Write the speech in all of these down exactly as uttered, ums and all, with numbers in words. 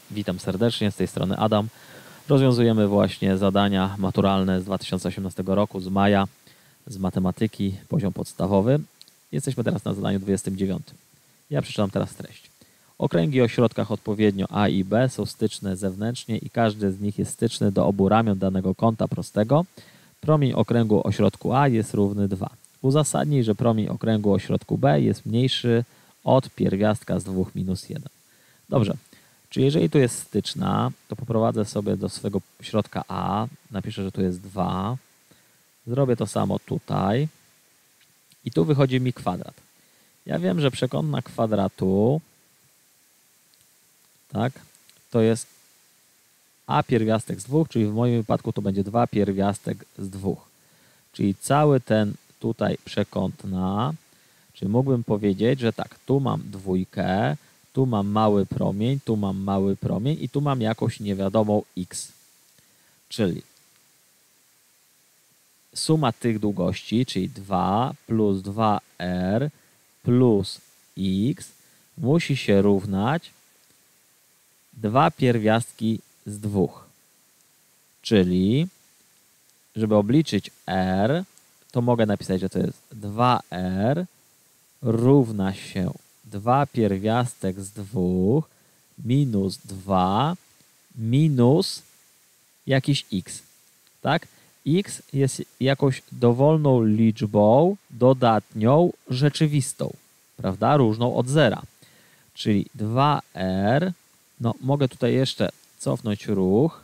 Witam serdecznie, z tej strony Adam. Rozwiązujemy właśnie zadania maturalne z dwa tysiące osiemnastego roku, z maja, z matematyki, poziom podstawowy. Jesteśmy teraz na zadaniu dwudziestym dziewiątym. Ja przeczytam teraz treść. Okręgi o środkach odpowiednio A i B są styczne zewnętrznie i każdy z nich jest styczny do obu ramion danego kąta prostego. Promień okręgu o środku A jest równy dwa. Uzasadnij, że promień okręgu o środku B jest mniejszy od pierwiastka z dwóch minus jeden. Dobrze, czyli jeżeli tu jest styczna, to poprowadzę sobie do swego środka A, napiszę, że tu jest dwa, zrobię to samo tutaj i tu wychodzi mi kwadrat. Ja wiem, że przekątna kwadratu, tak, to jest A pierwiastek z dwóch, czyli w moim wypadku to będzie dwa pierwiastek z dwóch. Czyli cały ten tutaj przekątna, czyli mógłbym powiedzieć, że tak, tu mam dwójkę, tu mam mały promień, tu mam mały promień i tu mam jakąś niewiadomą x. Czyli suma tych długości, czyli dwa plus dwa r plus x musi się równać dwa pierwiastki z dwóch. Czyli, żeby obliczyć r, to mogę napisać, że to jest dwa r równa się dwa pierwiastek z dwóch minus dwa minus jakiś x. Tak? X jest jakąś dowolną liczbą dodatnią rzeczywistą, prawda? Różną od zera. Czyli dwa r, no mogę tutaj jeszcze cofnąć ruch,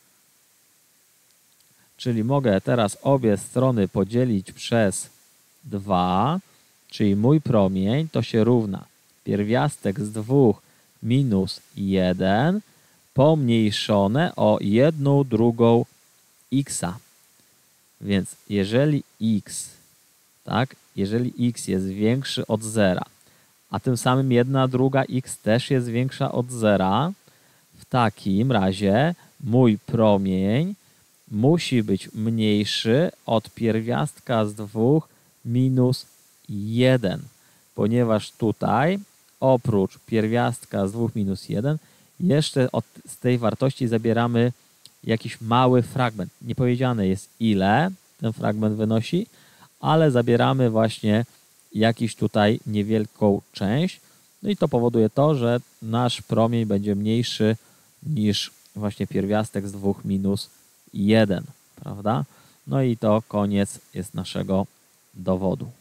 czyli mogę teraz obie strony podzielić przez dwa, czyli mój promień to się równa pierwiastek z dwóch minus jeden pomniejszone o jedną drugą x. Więc jeżeli x, tak, jeżeli x jest większy od zera, a tym samym jedna druga x też jest większa od zera, w takim razie mój promień musi być mniejszy od pierwiastka z dwóch minus jeden, ponieważ tutaj oprócz pierwiastka z dwóch minus jeden jeszcze od, z tej wartości zabieramy jakiś mały fragment. Nie powiedziane jest, ile ten fragment wynosi, ale zabieramy właśnie jakiś tutaj niewielką część. No i to powoduje to, że nasz promień będzie mniejszy niż właśnie pierwiastek z dwóch minus jeden, prawda? No i to koniec jest naszego dowodu.